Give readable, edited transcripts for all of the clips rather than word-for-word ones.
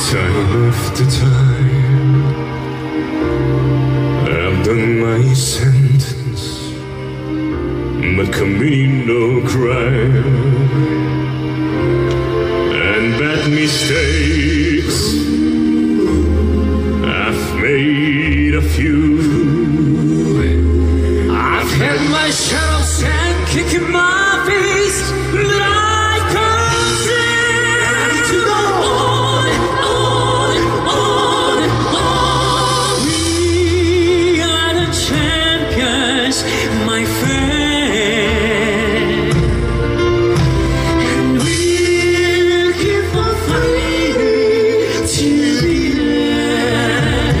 Time after time, I've done my sentence, but committing no crime. And bad mistakes, I've made a few. I've had my share of sand kicking my face, but I can't stand to go on, on, on, on. We are the champions, my friend, and we'll keep on fighting till the end.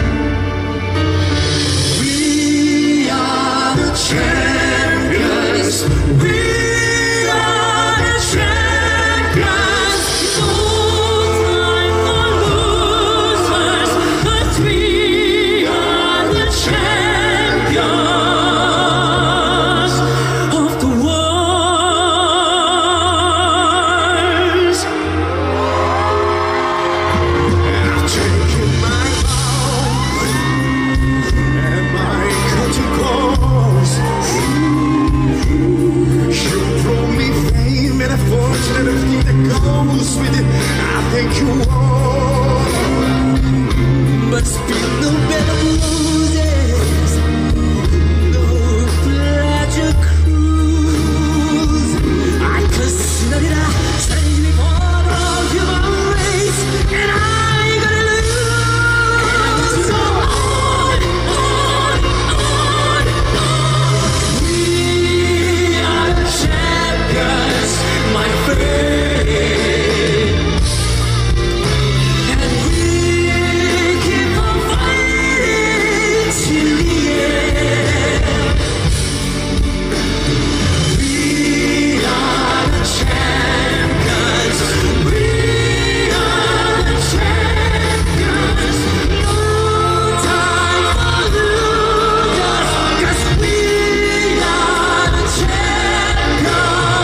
We are the champions. We are the champions. No time for losers, but we are the champions of the world. I've taken my vow and my curtain calls. You brought me fame and a fortune and everything that goes with it. I think you won, but it's been no better roses, no pleasure cruise. I consider it a strangely part of human race, and I ain't gonna lose. So on, on, on, on. We are the champions, my friend, and we keep on fighting till the end. We are the champions. We are the champions. No time for losers, 'cause we are the champions.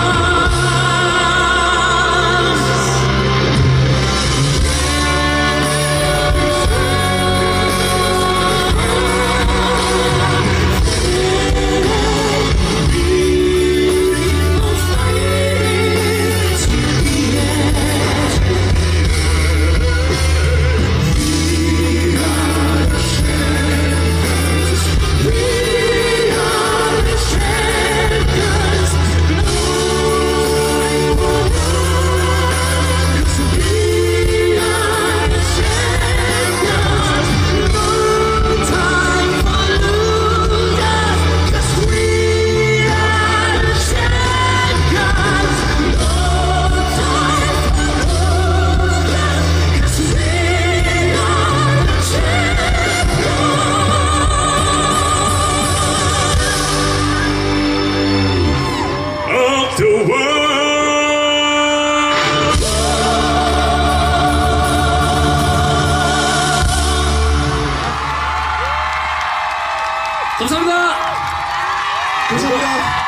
The world. 감사합니다. 감사합니다.